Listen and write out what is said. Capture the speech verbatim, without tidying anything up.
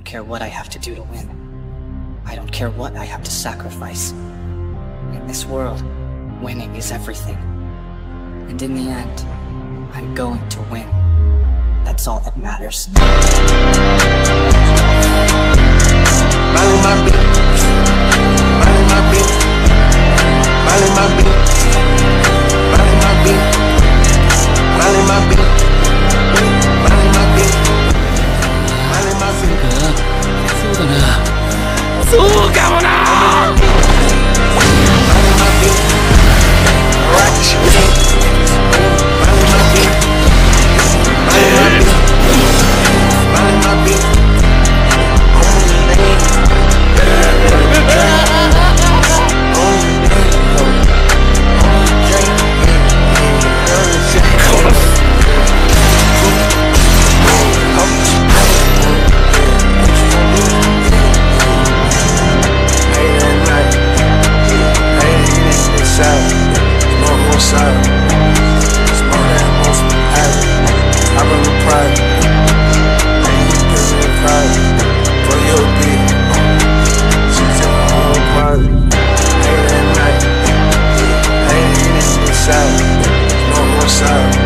don't care what I have to do to win. I don't care what I have to sacrifice. In this world, winning is everything. And in the end, I'm going to win. That's all that matters. Miley my beat, Miley my beat, Miley my beat, Miley my beat, Miley my beat, Miley my beat, Miley my beat. そうだな。そうかもな。 Miley my beat, rock shit. Miley my beat, Miley my beat, Miley my beat. Side, no more side.